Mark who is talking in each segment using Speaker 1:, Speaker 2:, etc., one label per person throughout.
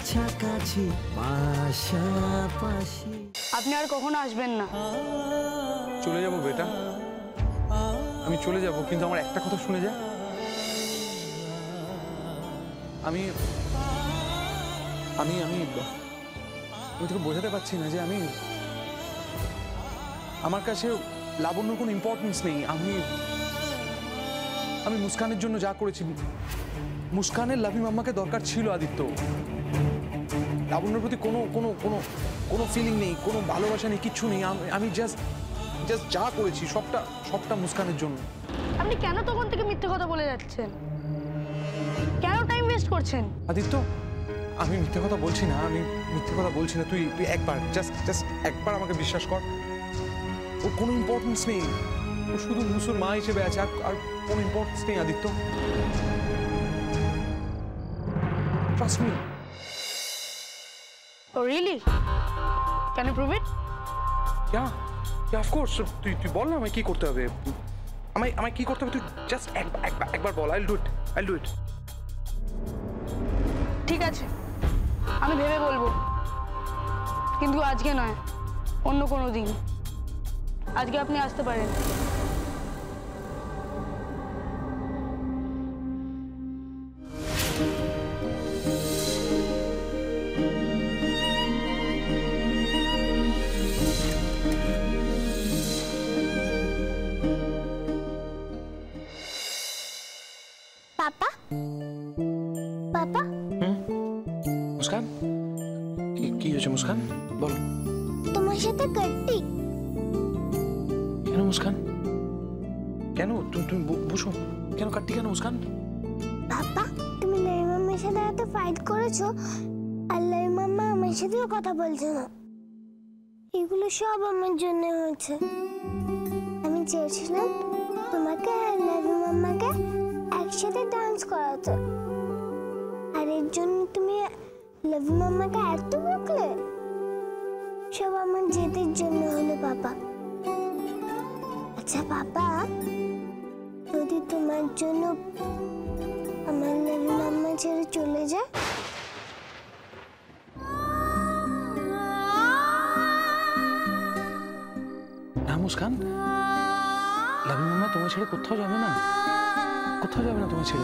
Speaker 1: কাছাকাছি পাশাপাশি।
Speaker 2: আপনি আর কখনো আসবেন না।
Speaker 3: চলে যাব বেটা, আমি চলে যাব, কিন্তু আমার একটা কথা শুনে যা। আমি আমি আমি আমি তোকে বোঝাতে পারছি না যে আমার কাছে লাবণ্যর কোনো ইম্পর্টেন্স নেই। আমি মুস্কানের জন্য যা করেছি, মুস্কানের লাভি মাম্মাকে দরকার ছিল আদিত্য। লাবণ্যর প্রতি কোনো কোনো কোনো কোনো ফিলিং নেই, কোনো ভালোবাসা নেই, কিচ্ছু নেই। আমি জাস্ট যা করেছি সবটা মুস্কানের জন্য।
Speaker 2: আপনি কেন তখন থেকে মিথ্যে কথা বলে যাচ্ছেন? কেন টাইম ওয়েস্ট করছেন?
Speaker 3: আদিত্য, আমি মিথ্যে কথা বলছি না, তুই একবার জাস্ট একবার আমাকে বিশ্বাস কর। ও কোনো ইম্পর্টেন্স নেই, ও শুধু মুসুর মা হিসেবে আছে, আর কোনো ইম্পর্টেন্স নেই Aditya. Trust me.
Speaker 2: Oh really? Can you prove it?
Speaker 3: Of course. তুই বল না আমায় কি করতে হবে, আমায় কি করতে হবে, তুই জাস্ট একবার বল। I'll do it.
Speaker 2: ঠিক আছে, আমি ভেবে বলবো, কিন্তু আজকে নয়, অন্য কোনো দিন। আজকে আপনি আসতে পারেন।
Speaker 4: পাপা, পাপা,
Speaker 3: মুস্কান, কি হয়েছে মুস্কান, বল।
Speaker 4: তোমার সাথে কাটটি।
Speaker 3: কেন মুস্কান, কেন? তুমি বুঝো কেন কাটতি, কেন মুস্কান?
Speaker 4: পাপা, তুমি লাইম মাম্মার সাথে এত ফাইট করেছো, আর লাইম মাম্মা আমার সাথেও কথা বলছে না। এগুলো সব আমার জন্য হয়েছে। আমি চেয়েছিলাম তোমাকে আর লাইম মাম্মাকে একসাথে ডান্স করাতে, আর এর জন্য তুমি লাভি মাম্মাকে এত বকলে। সব আমার জেদের জন্য হলো পাপা। আচ্ছা পাপা, যদি তোমার জন্য আমার লাভি মাম্মা ছেড়ে চলে যায়,
Speaker 3: না মুস্কান, লাভি মাম্মা তোমার ছেড়ে কোথাও যাবে না, তোমার ছেড়ে।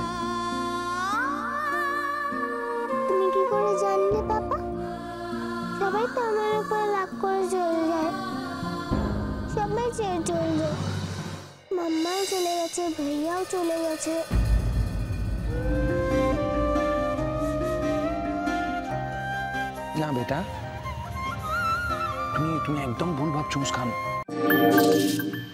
Speaker 4: তুমি কি করে জানলে পাপা? সবাই তো আমার উপর রাগ করে চলে যায়, সবাই ছেড়ে চলে যায়। মাম্মাও চলে গেছে, ভাইয়াও চলে গেছে।
Speaker 3: না বেটা, তুমি একদম ভুল ভাবছো মুস্কান।